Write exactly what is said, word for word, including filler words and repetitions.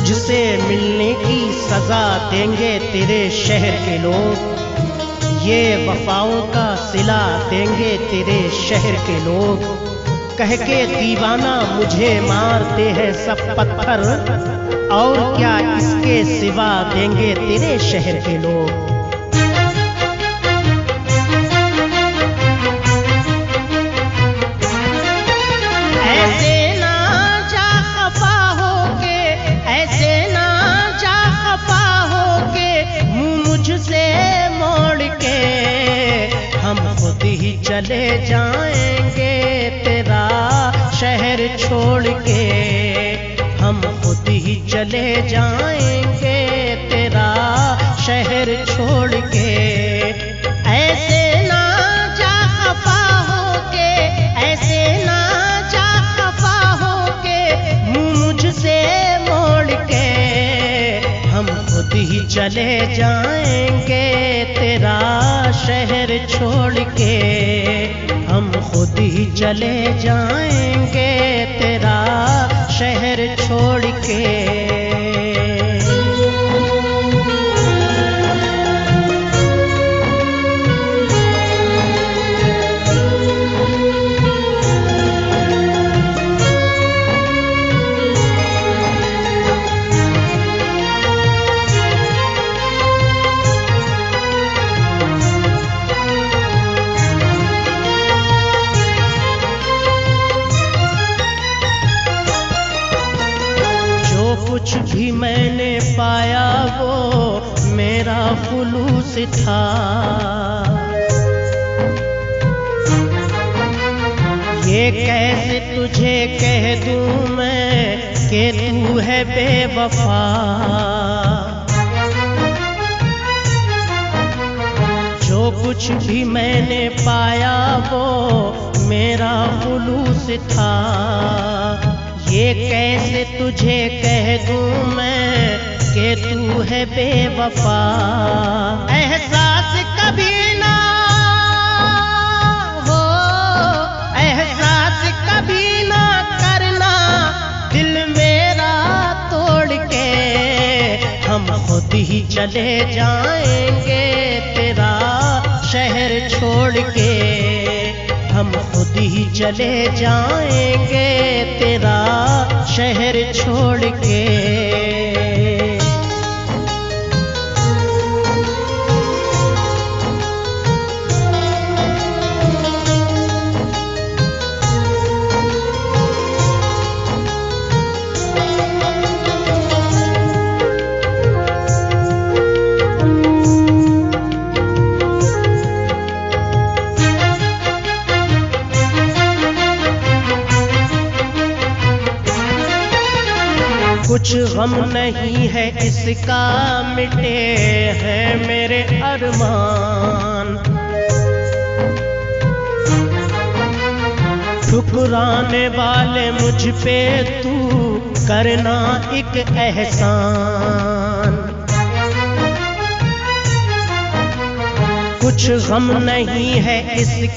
तुझसे मिलने की सजा देंगे तेरे शहर के लोग, ये वफाओं का सिला देंगे तेरे शहर के लोग। कह के दीवाना मुझे मारते हैं सब पत्थर, और क्या इसके सिवा देंगे तेरे शहर के लोग। ऐसे ना जा खफा होके, ऐसे ना जा खफा होके, मुँह मुझसे मोड़ के, हम खुद ही चले जाएंगे तेरा शहर छोड़ के। हम खुद ही चले जाएंगे तेरा शहर छोड़ के। ऐसे ना जा खफा होके, ऐसे ना जा खफा होके, मुँह मुझसे मोड़ के, हम खुद ही चले जाएंगे तेरा शहर छोड़ के। हम खुद ही चले जाएंगे तेरा शहर छोड़ के। कुछ भी मैंने पाया वो मेरा खुलूस था। ये कैसे तुझे कह दूं मैं कि तू है बेवफा। जो कुछ भी मैंने पाया वो मेरा खुलूस था। ये कैसे तुझे कह दूं मैं कि तू है बेवफा। एहसास कभी ना हो, एहसास कभी ना करना दिल मेरा तोड़ के। हम खुद ही चले जाएंगे तेरा शहर छोड़ के। हम खुद ही चले जाएंगे तेरा शहर छोड़ के। कुछ गम नहीं है इसका, मिटे हैं मेरे अरमान। ठुकराने वाले मुझ पे तू करना एक एहसान। कुछ गम नहीं है इस